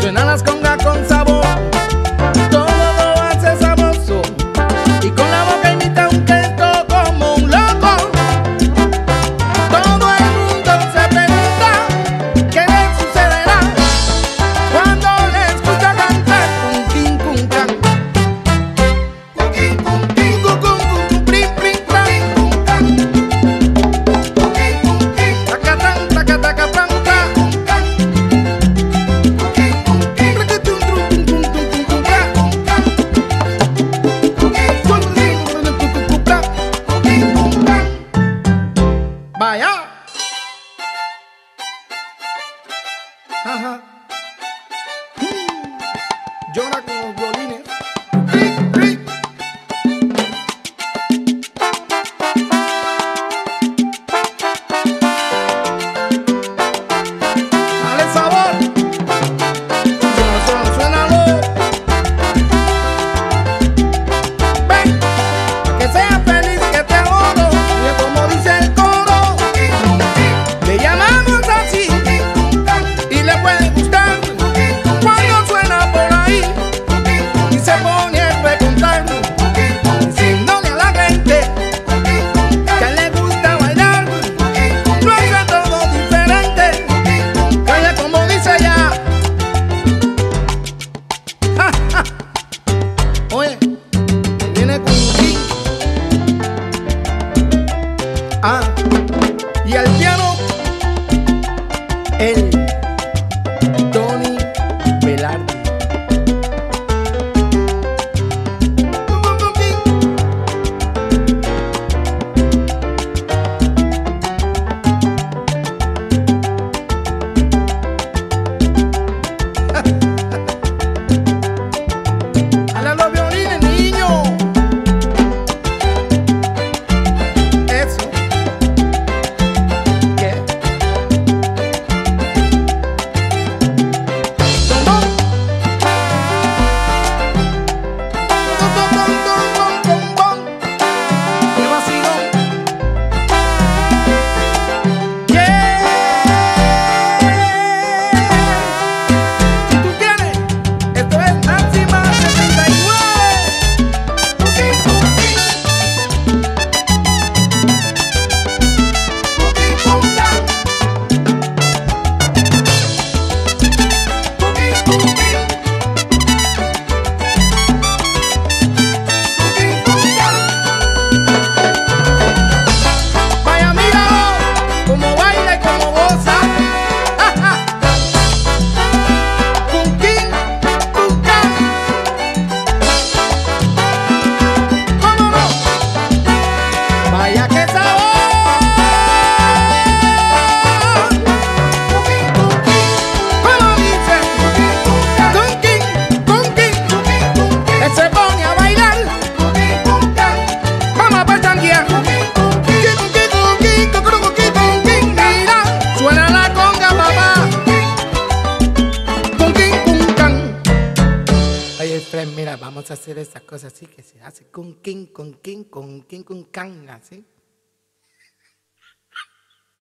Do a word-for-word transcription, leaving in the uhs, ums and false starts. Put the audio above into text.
Suenan las congas con sabor, todo lo hace sabroso, y con la boca imita un gesto como un loco. Todo el mundo se pregunta qué le sucederá cuando le escucha cantar Kun Kin, Kun Kan. Kun Kin, Kun Kin, Kun Kun, prim, prim, pram, Kun Kan. Kun Kin, Kun Kin, tacatán, tacataca, pram, pram, Kun Kan. Kun Kin, Kun Kin, trum, trum, tum, tum, tum, tum, tum, pram, Kun Kan. Kun Kin, Kun Kin, tum, tum, tum, tum, pram, Kun Kin, Kun Kan. Vaya. Ajá. Llora con los violines. Clic, clic. Dale sabor. Suena, suena, suénalo. Ven, que seas feliz, que te adoro. Mira como dice el coro. Le llamamos así y le puede gustar cuando suena por ahí y se pone a preguntar, diciéndole a la gente que le gusta bailar. Lo hace todo diferente, calla como dice ya. Ja, ja. Oye, viene Kun Kin. Ah, y al piano el Tony Velarde. Dale a los violines, niño. Eso. ¿Qué? ¿Cómo? Bom, bom, bom, bom, bom, bom, bom. ¡Qué vacilón! Yeah. Si tú quieres, esto es máxima setenta y nueve. Kun Kin, Kun Kin. Kun Kin, Kun Kan. Kun Kin, Kun Kin. Kun Kin, Kun Kan. Vaya, míralo, como baila y como goza. Ja, ja. Kun Kin, Kun Kan. ¿Cómo no? Vaya que sabor. Kun Kin, Kun Kin. ¿Cómo dice? Kun Kin, Kun Kin. Él se pone a bailar. Vamos a petanguear. Kun Kin, Kun Kin, Kun Kin, Kun Kin, Kun Kin. Mira, suena la conga, papá. Kun Kin, Kun Kan. Oye, Fred, mira, vamos a hacer esas cosas así que se hace Kun Kin, Kun Kin, Kun Kin, Kun Kan, así.